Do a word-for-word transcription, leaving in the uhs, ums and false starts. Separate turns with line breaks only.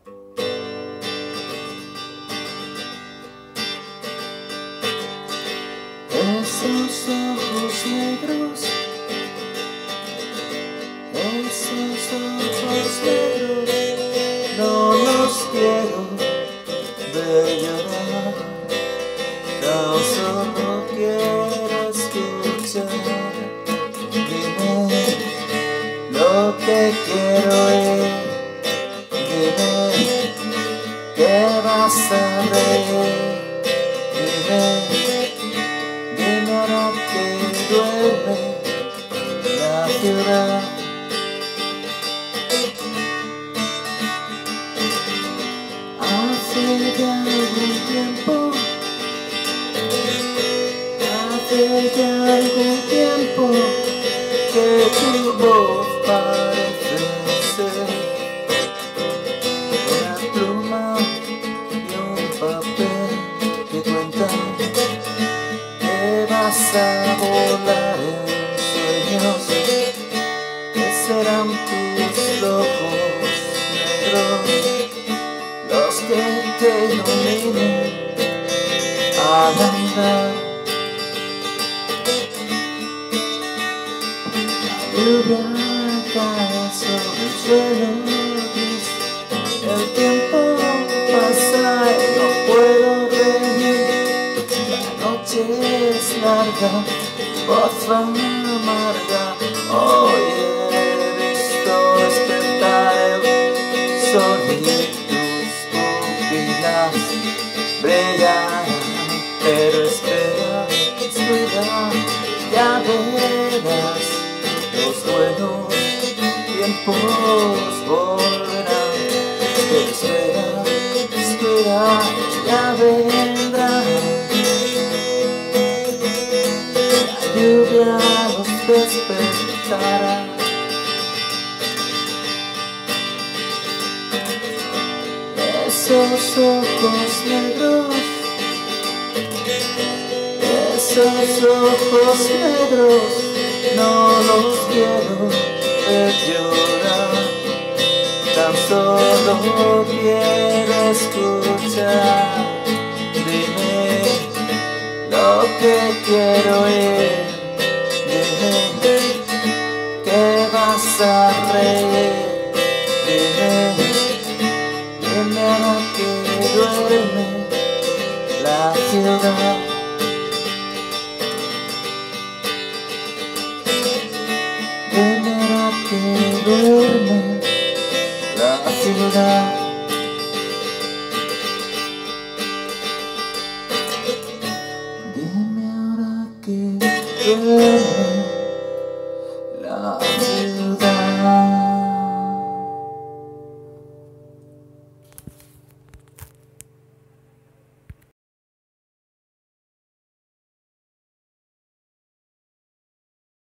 Esos ojos negros, esos ojos negros, no los quiero ver llorar. Tan solo quiero escuchar. Dime lo que quiero es. Dime que vas a reír. Dime. Dime ahora que duerme la ciudad. Hace ya algún tiempo, hace ya algún tiempo que tu voz parece ser una pluma y un papel que cuenta. Vas a volar en sueños, que serán tus ojos negros los que te iluminen al andar. La lluvia cae sobre el suelo gris, el tiempo pasa y no puedo reír. La noche es larga, voz amarga, hoy he visto despertar el sol y tus pupilas brillan, pero espera, espera, ya verás, los buenos tiempos volverán, pero espera, espera, ya vendrán. La lluvia los despertará. Esos ojos negros, esos ojos negros, no los quiero ver llorar. Tan solo quiero escuchar. Dime lo que quiero es. Dime que vas a reír. Dime, dime ahora que duerme la ciudad. Dime ahora que duerme la ciudad. Dime ahora que duerme